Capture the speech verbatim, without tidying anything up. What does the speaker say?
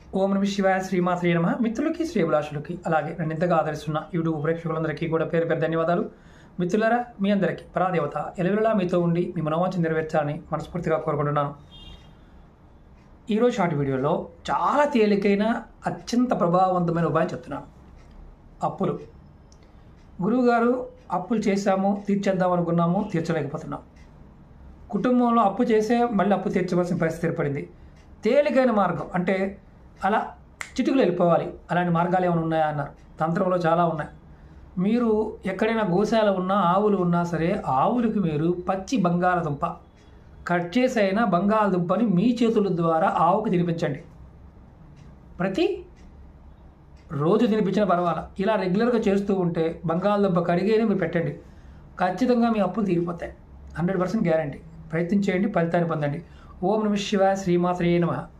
ఓం నమ శివాయ శ్రీమాత్రే నమః. మిత్రులకి శ్రేభిలాషులకి అలాగే నన్ను ఇంతగా ఆదరిస్తున్న యూట్యూబ్ ప్రేక్షకులందరికీ కూడా పేరు పేరు ధన్యవాదాలు. మిత్రులారా, మీ అందరికీ పరాదేవత ఎలవెల్లా మీతో ఉండి మీ మనోవాంఛ నెరవేర్చాలని మనస్ఫూర్తిగా కోరుకుంటున్నాను. ఈరోజు షార్ట్ వీడియోలో చాలా తేలికైన అత్యంత ప్రభావవంతమైన ఉపాయం చెప్తున్నాను. అప్పులు. గురువుగారు, అప్పులు చేశాము, తీర్చేద్దాం అనుకున్నాము, తీర్చలేకపోతున్నాం. కుటుంబంలో అప్పు చేసే మళ్ళీ అప్పు తీర్చవలసిన పరిస్థితి ఏర్పడింది. తేలికైన మార్గం అంటే అలా చిటికలు వెళ్ళిపోవాలి, అలాంటి మార్గాలు ఏమైనా ఉన్నాయా అన్నారు. తంత్రంలో చాలా ఉన్నాయి. మీరు ఎక్కడైనా గోశాల ఉన్నా, ఆవులు ఉన్నా సరే, ఆవులకు మీరు పచ్చి బంగాళదుంప కట్ చేసి అయినా బంగాళదుంపని మీ చేతుల ద్వారా ఆవుకు తినిపించండి. ప్రతి రోజు తినిపించిన పర్వాలా, ఇలా రెగ్యులర్గా చేస్తూ ఉంటే బంగాళదుంప కడిగేనే మీరు పెట్టండి. ఖచ్చితంగా మీ అప్పులు తీరిపోతాయి. Hundred percent guarantee. ప్రయత్నించేయండి, ఫలితాన్ని పొందండి. ఓం నమ శివాయ శ్రీమాత్రే నమః.